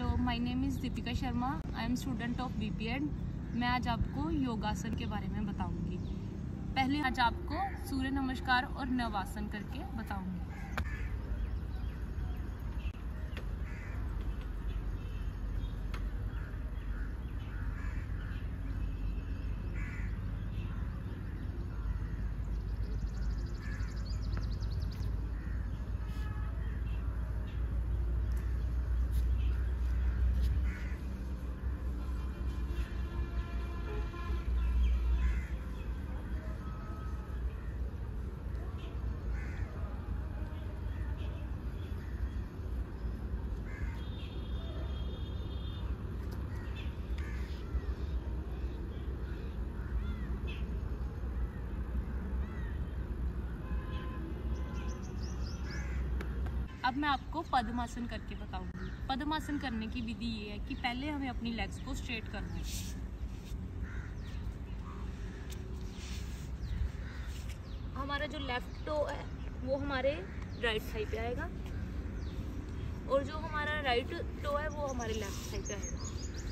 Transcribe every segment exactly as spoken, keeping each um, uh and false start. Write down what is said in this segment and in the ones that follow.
Hello, my name is Deepika Sharma. I am student of B P Ed. मैं आज आपको योगासन के बारे में बताऊंगी। पहले आज आपको सूर्य नमस्कार और नवासन करके बताऊंगी। अब मैं आपको पद्मासन करके बताऊंगी। पद्मासन करने की विधि ये है कि पहले हमें अपनी लेग्स को स्ट्रेट करना है। हमारा जो लेफ्ट टो है वो हमारे राइट साइड पे आएगा और जो हमारा राइट टो है वो हमारे लेफ्ट साइड पे आएगा।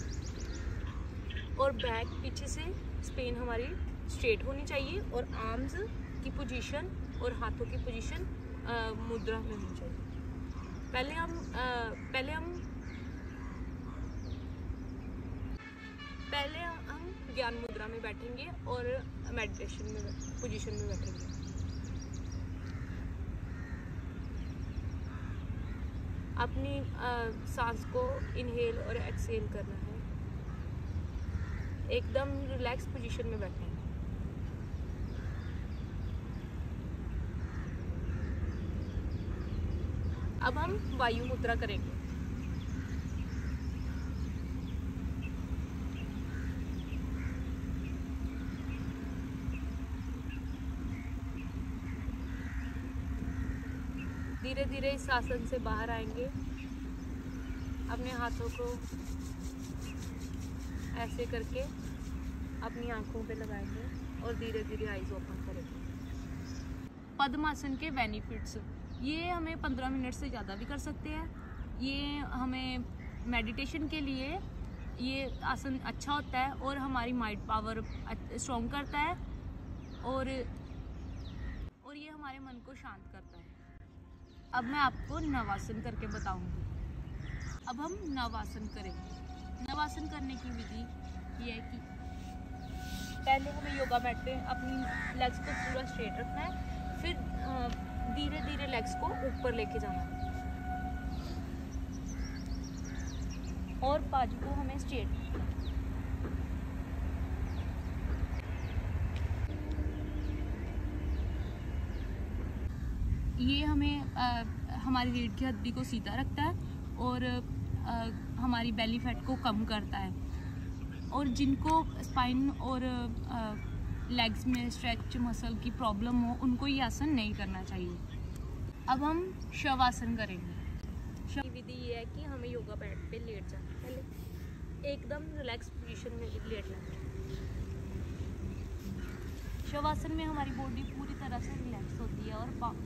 और बैक पीछे से स्पेन हमारी स्ट्रेट होनी चाहिए और आर्म्स की पोजीशन और हाथों की पोजीशन मुद्रा में होनी चाहिए। पहले हम आ, पहले हम पहले हम ज्ञान मुद्रा में बैठेंगे और मेडिटेशन में पोजीशन में बैठेंगे। अपनी आ, सांस को इनहेल और एक्सहेल करना है। एकदम रिलैक्स पोजीशन में बैठना है। अब हम वायु मुद्रा करेंगे। धीरे धीरे इस आसन से बाहर आएंगे। अपने हाथों को ऐसे करके अपनी आंखों पे लगाएंगे और धीरे धीरे आईज ओपन करेंगे। पद्मासन के बेनिफिट्स, ये हमें पंद्रह मिनट से ज़्यादा भी कर सकते हैं। ये हमें मेडिटेशन के लिए ये आसन अच्छा होता है और हमारी माइंड पावर स्ट्रॉन्ग करता है और और ये हमारे मन को शांत करता है। अब मैं आपको नवासन करके बताऊंगी। अब हम नवासन करेंगे। नवासन करने की विधि ये है कि पहले हमें योगा मैट पे अपनी लेग्स को पूरा स्ट्रेट रखना है, फिर धीरे धीरे लेग्स को ऊपर लेके जाना है और बाजू को हमें स्ट्रेट। ये हमें आ, हमारी रीढ़ की हड्डी को सीधा रखता है और आ, हमारी बेली फैट को कम करता है। और जिनको स्पाइन और आ, लेग्स में स्ट्रेच मसल की प्रॉब्लम हो उनको ये आसन नहीं करना चाहिए। अब हम शवासन करेंगे। शव की विधि ये है कि हमें योगा मैट पे लेट जाना है। पहले एकदम रिलैक्स पोजीशन में लेटना है। शवासन में हमारी बॉडी पूरी तरह से रिलैक्स होती है और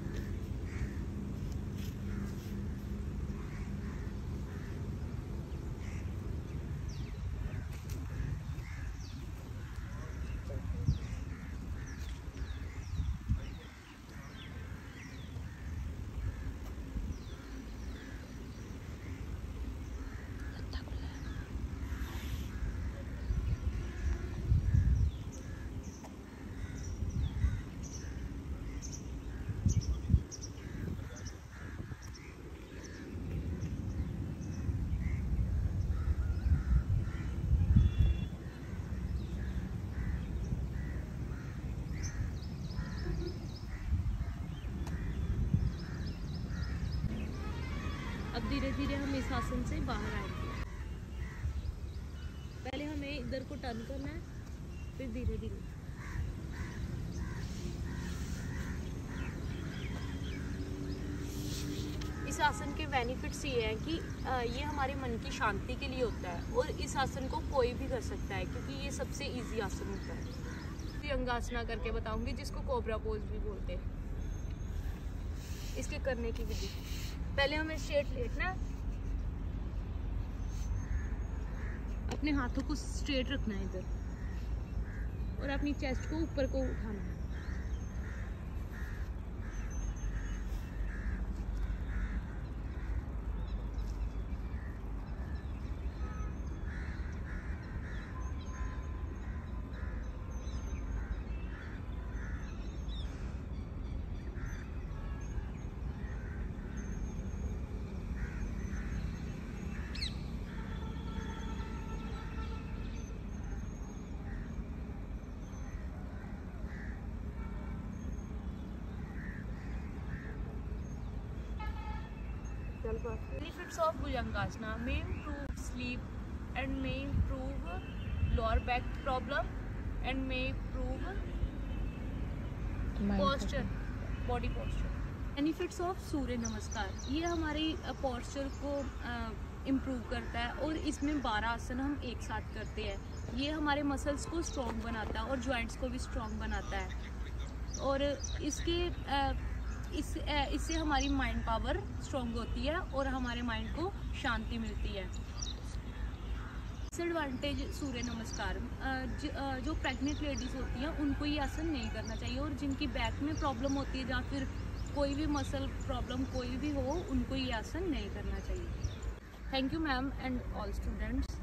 अब धीरे धीरे हम इस आसन से बाहर आएंगे। पहले हमें इधर को टर्न करना है, फिर धीरे धीरे इस आसन के बेनिफिट्स ये हैं कि ये हमारे मन की शांति के लिए होता है और इस आसन को कोई भी कर सकता है क्योंकि ये सबसे इजी आसन होता है। अंगासना करके बताऊंगी जिसको कोबरा पोज भी बोलते हैं। इसके करने की विधि, पहले हमें स्ट्रेट लेटना है, अपने हाथों को स्ट्रेट रखना है इधर और अपनी चेस्ट को ऊपर को उठाना है। Benefits of Bhujangasana may improve sleep and may improve lower back problem and may improve posture, body posture. Benefits of सूर्य नमस्कार, ये हमारी posture को इम्प्रूव करता है और इसमें बारह आसन हम एक साथ करते हैं। ये हमारे मसल्स को स्ट्रॉन्ग बनाता है और जॉइंट्स को भी स्ट्रॉन्ग बनाता है और इसके इस इससे हमारी माइंड पावर स्ट्रॉन्ग होती है और हमारे माइंड को शांति मिलती है। डिसएडवांटेज सूर्य नमस्कार, जो प्रेग्नेंट लेडीज़ होती हैं उनको ये आसन नहीं करना चाहिए और जिनकी बैक में प्रॉब्लम होती है या फिर कोई भी मसल प्रॉब्लम कोई भी हो उनको ये आसन नहीं करना चाहिए। Thank you ma'am and all students.